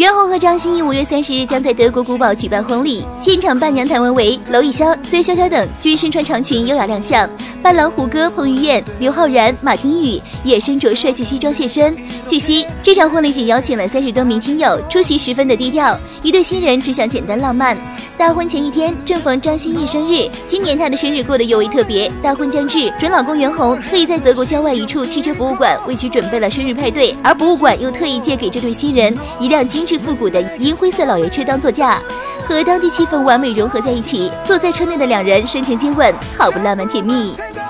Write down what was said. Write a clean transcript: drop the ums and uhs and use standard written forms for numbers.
袁弘和张歆艺5月30日将在德国古堡举办婚礼，现场伴娘谭维维、娄艺潇、孙潇潇等均身穿长裙优雅亮相，伴郎胡歌、彭于晏、刘昊然、马天宇也身着帅气西装现身。据悉，这场婚礼仅邀请了30多名亲友，出席十分的低调，一对新人只想简单浪漫。大婚前一天，正逢张歆艺生日，今年她的生日过得尤为特别。大婚将至，准老公袁弘特意在德国郊外一处汽车博物馆为其准备了生日派对，而博物馆又特意借给这对新人一辆精致复古的银灰色老爷车当座驾，和当地气氛完美融合在一起。坐在车内的两人深情接吻，好不浪漫甜蜜。